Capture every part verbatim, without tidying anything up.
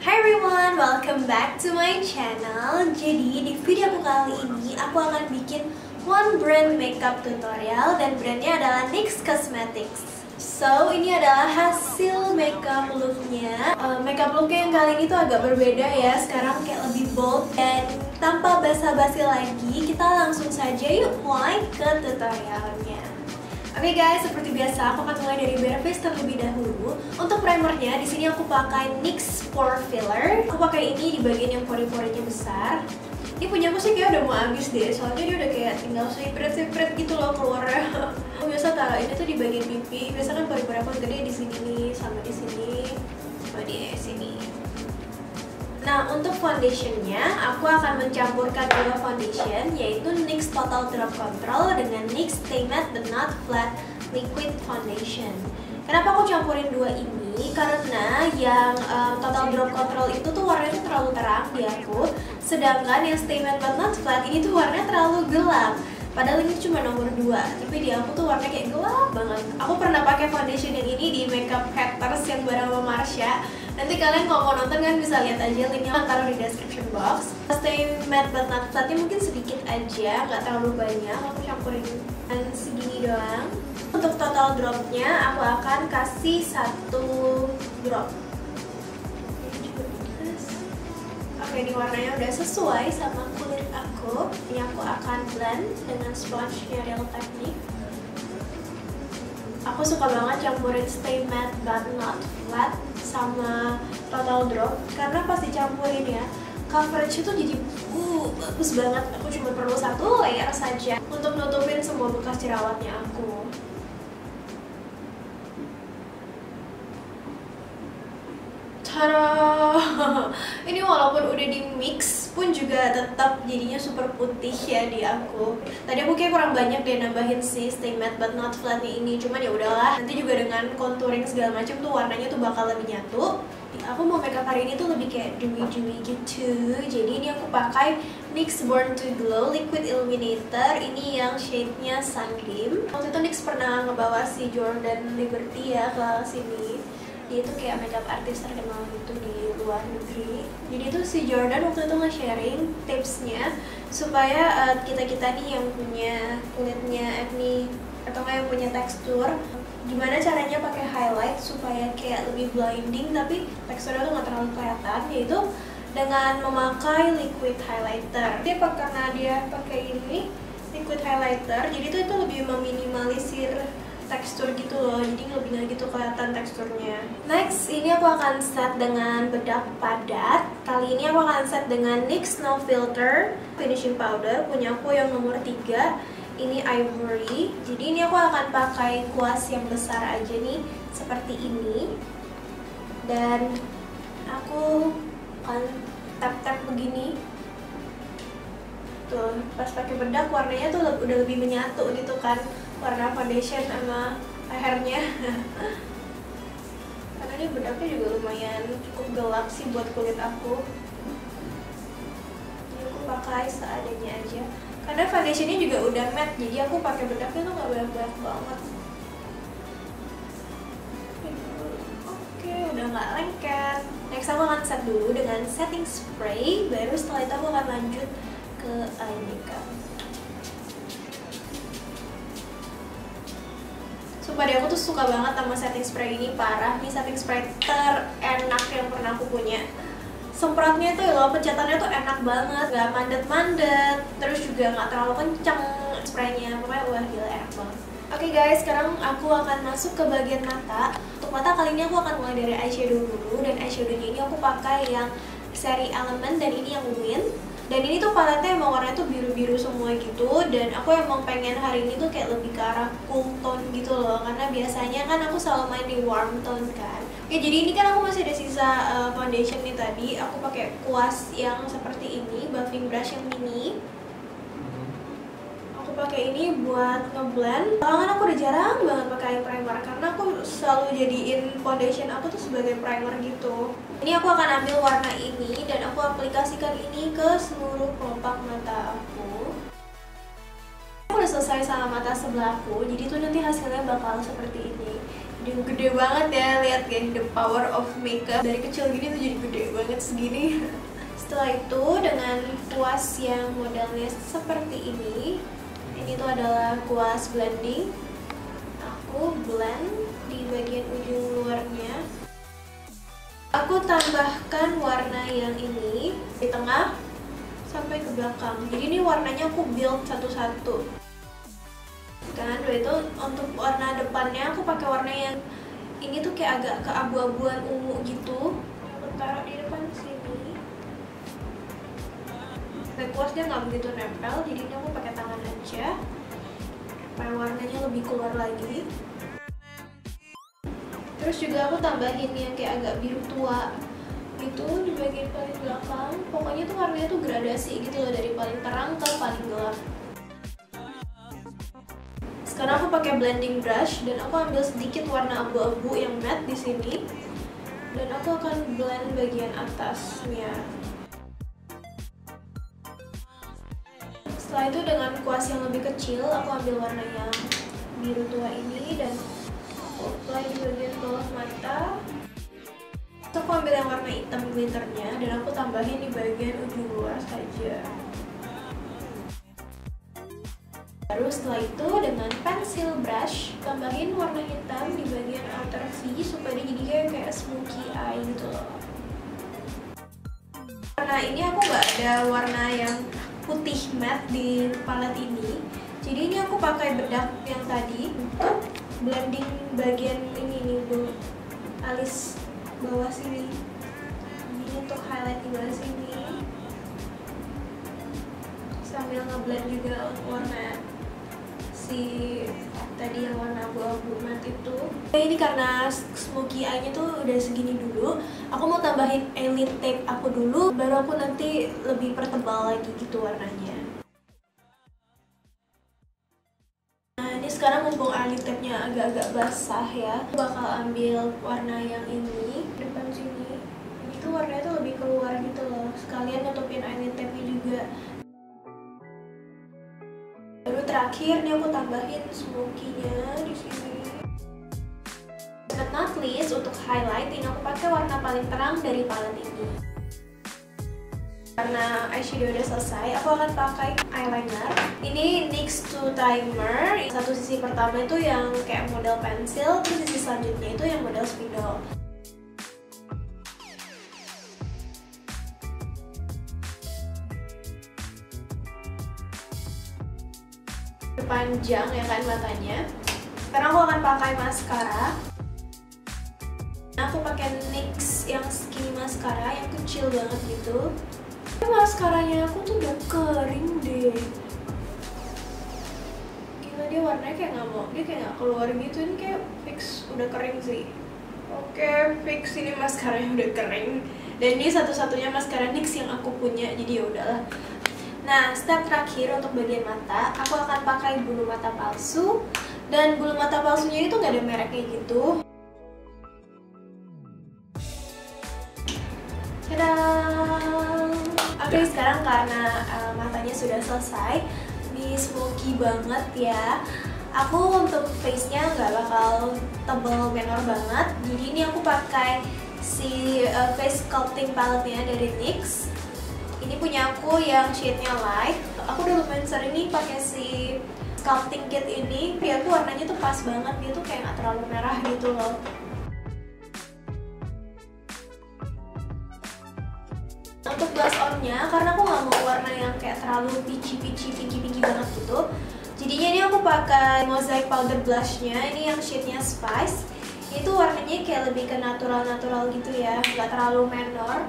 Hi everyone, welcome back to my channel. Jadi di video aku kali ini aku akan bikin one brand makeup tutorial dan brandnya adalah NYX Cosmetics. So ini adalah hasil makeup looknya. uh, Makeup looknya yang kali ini tuh agak berbeda ya. Sekarang kayak lebih bold dan tanpa basa-basi lagi, kita langsung saja yuk mulai ke tutorialnya. Oke okay guys, seperti biasa aku akan mulai dari bare face terlebih dahulu. Untuk primernya di sini aku pakai NYX Pore Filler. Aku pakai ini di bagian yang pori-porinya besar. Ini punya aku sih kayak udah mau habis deh, soalnya dia udah kayak tinggal sipret-sipret gitu loh keluarnya. Aku biasa taruh ini tuh di bagian pipi. Biasa kan pori-pori aku gede di sini nih, sama di sini, sama di sini. Nah, untuk foundationnya, aku akan mencampurkan dua foundation, yaitu NYX Total Drop Control dengan NYX Stay Matte But Not Flat Liquid Foundation. Kenapa aku campurin dua ini? Karena yang um, Total Drop Control itu tuh warnanya tuh terlalu terang di aku, sedangkan yang Stay Matte But Not Flat ini tuh warnanya terlalu gelap. Padahal ini cuma nomor dua, tapi di aku tuh warnanya kayak gelap banget. Aku pernah pakai foundation yang ini di Makeup Haters yang bareng sama Marsha. Nanti kalian kalau mau nonton kan bisa lihat aja, linknya aku taruh di description box. Stay Matte But Not Flatnya mungkin sedikit aja, nggak terlalu banyak. Aku campurin segini doang. Untuk total dropnya aku akan kasih satu drop. Oke, ini warnanya udah sesuai sama kulit aku. Ini aku akan blend dengan sponge-nya Real Technique. Aku suka banget campurin Stay Matte But Not Flat sama Total Drop karena pas dicampurin ya, coverage itu jadi uh, bagus banget. Aku cuma perlu satu layer saja untuk nutupin semua bekas jerawatnya aku. Tada! Ini walaupun udah di mix pun juga tetap jadinya super putih ya di aku. Tadi aku kayak kurang banyak deh nambahin si Stay Matte But Not Flat ini, cuman ya udahlah. Nanti juga dengan contouring segala macam tuh warnanya tuh bakal lebih nyatu. Aku mau makeup hari ini tuh lebih kayak dewy-dewy gitu. Jadi ini aku pakai NYX Born to Glow Liquid Illuminator. Ini yang shade-nya Sunbeam. Waktu itu NYX pernah ngebawa si Jordan Liberty ya ke sini. Dia itu kayak makeup artis terkenal gitu di luar negeri. Jadi itu si Jordan waktu itu nge-sharing tipsnya supaya uh, kita-kita nih yang punya kulitnya acne atau nggak yang punya tekstur, gimana caranya pakai highlight supaya kayak lebih blinding tapi teksturnya tuh nggak terlalu kelihatan, yaitu dengan memakai liquid highlighter. Dia karena dia pakai ini liquid highlighter, jadi tuh itu lebih meminimalisir tekstur gitu loh, jadi lebih nggak gitu kelihatan teksturnya. Next, ini aku akan set dengan bedak padat. Kali ini aku akan set dengan NYX No Filter Finishing Powder, punya aku yang nomor tiga. Ini Ivory. Jadi ini aku akan pakai kuas yang besar aja nih, seperti ini. Dan aku akan tap-tap begini. Tuh, pas pakai bedak warnanya tuh udah lebih menyatu gitu kan, warna foundation sama lehernya. Karena ini bedaknya juga lumayan cukup gelap sih buat kulit aku. Jadi aku pakai seadanya aja. Karena foundationnya juga udah matte, jadi aku pakai bedaknya tuh nggak banyak-banyak banget. Oke, udah nggak lengket. Next aku akan set dulu dengan setting spray, baru setelah itu aku akan lanjut ke eye makeup. Sumpah deh, aku tuh suka banget sama setting spray ini, parah. Ini setting spray terenak yang pernah aku punya. Semprotnya tuh loh, pencetannya tuh enak banget, gak mandet-mandet, terus juga gak terlalu kenceng spraynya. Pokoknya wah gila, enak banget. Oke okay guys, sekarang aku akan masuk ke bagian mata. Untuk mata kali ini aku akan mulai dari eyeshadow dulu, dan eyeshadownya ini aku pakai yang seri Element dan ini yang Win. Dan ini tuh paletnya emang warnanya tuh biru-biru semua gitu, dan aku emang pengen hari ini tuh kayak lebih ke arah cool tone gitu loh, karena biasanya kan aku selalu main di warm tone kan. Oke, jadi ini kan aku masih ada sisa uh, foundation nih tadi. Aku pakai kuas yang seperti ini, buffing brush yang mini. Aku pakai ini buat ngeblend. Belakangan aku udah jarang banget pakai primer karena aku selalu jadiin foundation aku tuh sebagai primer gitu. Ini aku akan ambil warna ini dan aku aplikasikan ini ke seluruh kelopak mata aku. Aku udah selesai sama mata sebelahku, jadi tuh nanti hasilnya bakal seperti ini. Dia gede banget ya, lihat guys, the power of makeup. Dari kecil gini tuh jadi gede banget segini. Setelah itu dengan kuas yang modelnya seperti ini, ini tuh adalah kuas blending. Aku blend di bagian ujung luarnya. Aku tambahkan warna yang ini di tengah sampai ke belakang. Jadi ini warnanya aku build satu-satu. Kan, itu untuk warna depannya aku pakai warna yang ini tuh kayak agak keabu-abuan ungu gitu. Aku taruh di depan sini. Kayak kuasnya nggak begitu nempel, jadi ini aku pakai tangan aja supaya warnanya lebih keluar lagi. Terus juga aku tambahin yang kayak agak biru tua itu di bagian paling belakang. Pokoknya tuh warnanya tuh gradasi gitu loh, dari paling terang ke paling gelap. Sekarang aku pakai blending brush dan aku ambil sedikit warna abu-abu yang matte di sini, dan aku akan blend bagian atasnya. Setelah itu dengan kuas yang lebih kecil, aku ambil warna yang biru tua ini dan aku apply di bagian bawah mata. Terus aku ambil yang warna hitam glitternya dan aku tambahin di bagian ujung luar saja. Baru setelah itu dengan pensil brush tambahin warna hitam di bagian outer V supaya dia jadi kayak, kayak smoky eye gitu loh. Warna ini aku nggak ada warna yang putih matte di palet ini, jadi ini aku pakai bedak yang tadi untuk blending bagian ini nih bu, alis bawah sini. Ini untuk highlight di bawah sini sambil ngeblend juga warna si tadi yang warna abu-abu matte itu. Ini karena smoky eye-nya tuh udah segini dulu, aku mau tambahin eyelid tape aku dulu, baru aku nanti lebih pertebal lagi gitu warnanya. Nah ini sekarang mumpung eyelid tape-nya agak-agak basah ya, aku bakal ambil warna yang ini depan sini. Ini tuh warnanya tuh lebih keluar gitu loh, sekalian nutupin eyelid tape-nya juga. Baru terakhir nih aku tambahin smoky-nya di sini. But not least, untuk highlight ini aku pakai warna paling terang dari palet ini. Karena eyeshadow udah selesai, aku akan pakai eyeliner. Ini NYX two Timer. Satu sisi pertama itu yang kayak model pensil, terus sisi selanjutnya itu yang model spidol. Panjang ya kan matanya. Sekarang aku akan pakai maskara. Aku pakai NYX yang skinny maskara yang kecil banget gitu. Maskaranya aku tuh udah kering deh. Gila, dia warnanya kayak nggak mau, dia kayak nggak keluar gitu. Ini kayak fix udah kering sih. Oke, fix ini maskaranya udah kering. Dan ini satu-satunya maskara NYX yang aku punya, jadi ya udahlah. Nah, step terakhir untuk bagian mata, aku akan pakai bulu mata palsu. Dan bulu mata palsunya itu nggak ada mereknya gitu. Tada! Oke, sekarang karena uh, matanya sudah selesai, ini smoky banget ya. Aku untuk face-nya nggak bakal tebal menor banget. Jadi ini aku pakai si uh, face sculpting palette-nya dari NYX. Ini punya aku yang shade-nya light. Aku udah lumayan sering nih pakai si sculpting kit ini. Dia tuh warnanya tuh pas banget, dia tuh kayak nggak terlalu merah gitu loh. Untuk blush on-nya, karena aku nggak mau warna yang kayak terlalu peachy-peachy, pinky-pinky banget gitu, jadinya ini aku pakai Mosaic powder blush-nya. Ini yang shade-nya Spice. Itu warnanya kayak lebih ke natural-natural gitu ya, nggak terlalu menor.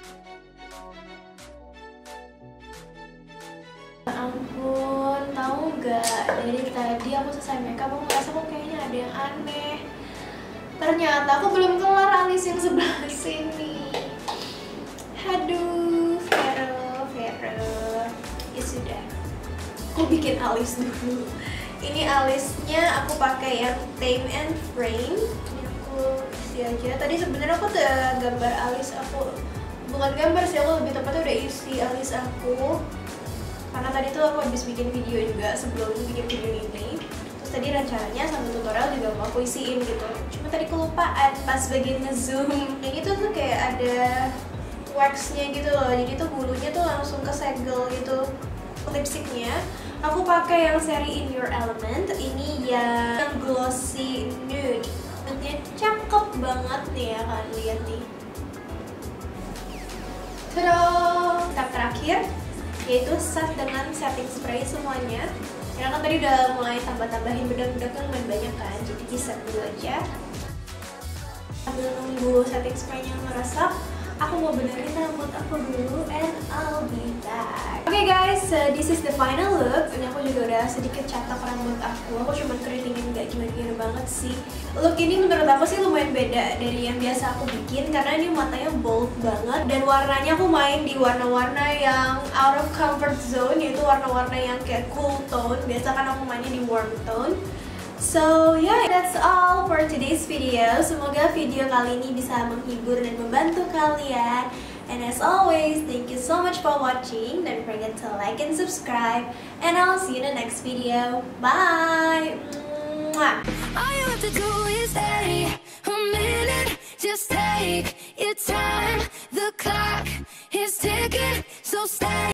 Ampun, tahu gak, dari tadi aku selesai makeup aku ngerasa kok kayaknya ada yang aneh. Ternyata aku belum kelar alis yang sebelah sini. Aduh, Vero, Vero. Ya sudah, aku bikin alis dulu. Ini alisnya aku pakai yang Tame and Frame. Ini aku isi aja. Tadi sebenarnya aku udah gambar alis aku, bukan gambar sih, aku lebih tepatnya udah isi alis aku. Karena tadi tuh aku habis bikin video juga sebelum bikin video ini. Terus tadi rencananya sambil tutorial juga mau aku isiin gitu. Cuma tadi kelupaan pas bagian ngezoom. Yang itu tuh kayak ada waxnya gitu loh, jadi tuh bulunya tuh langsung kesegel gitu. Lipstiknya aku pakai yang seri In Your Element. Ini yang glossy nude. Nude-nya cakep banget nih ya, kalian lihat nih. Terus step terakhir yaitu set dengan setting spray semuanya. Karena kan tadi udah mulai tambah-tambahin bedak-bedak yang lumayan banyak kan, jadi di set dulu aja. Sambil nunggu setting spraynya meresap, aku mau benerin rambut aku dulu and I'll be back. Oke okay guys, so this is the final look. Ini aku juga udah sedikit catak rambut aku. Aku cuma keritingin, gak gimana-gimana banget sih. Look ini menurut aku sih lumayan beda dari yang biasa aku bikin, karena ini matanya bold banget dan warnanya aku main di warna-warna yang out of comfort zone, yaitu warna-warna yang kayak cool tone. Biasa kan aku mainnya di warm tone. So yeah, that's all for today's video. Semoga video kali ini bisa menghibur dan membantu kalian. And as always, thank you so much for watching. Don't forget to like and subscribe. And I'll see you in the next video. Bye! Mwah. All you have to do is stay a minute. Just take your time. The clock is ticking, so stay.